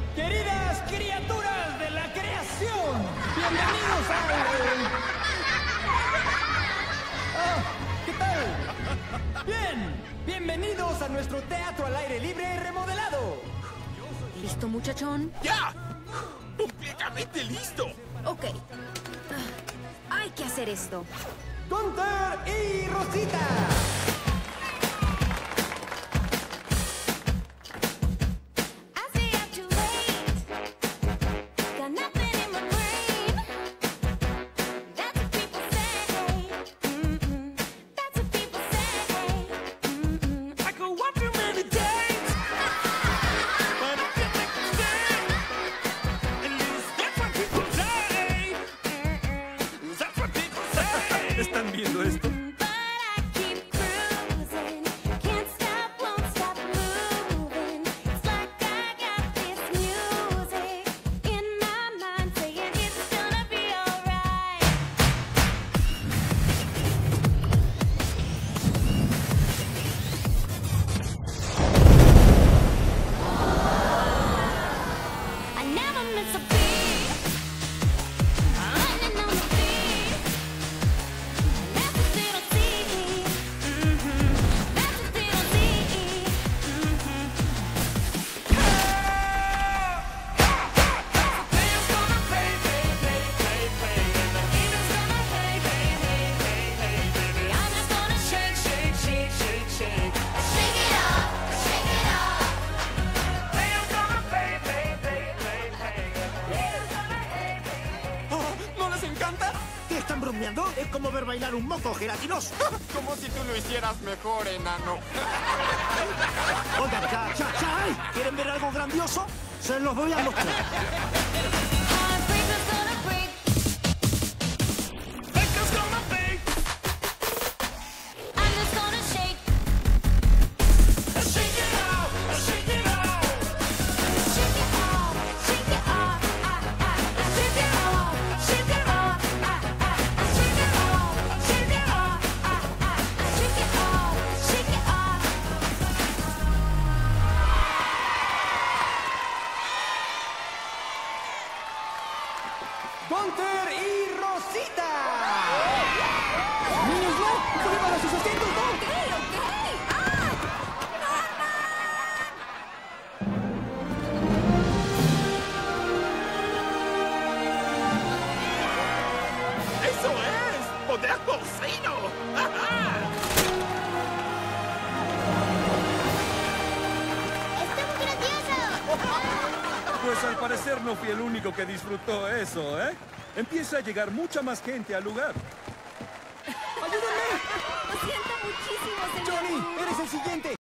Queridas criaturas de la creación, bienvenidos al... ¿Qué tal? Bien, bienvenidos a nuestro teatro al aire libre remodelado. ¿Listo, muchachón? ¡Ya! ¡Completamente listo! Ok. Hay que hacer esto. Gunther y Rosita. ¿Están viendo esto? ¿Están bromeando? Es como ver bailar un moco gelatinoso. Como si tú lo hicieras mejor, enano. Oigan, ya. ¿Quieren ver algo grandioso? Se los voy a mostrar. Gunther y Rosita. Niños, no, suban a sus asientos, no. ¡Eso es! ¡Poder porcino! ¡Estuvo grandioso! Pues al parecer no fui el único que disfrutó eso, ¿eh? Empieza a llegar mucha más gente al lugar. ¡Ayúdenme!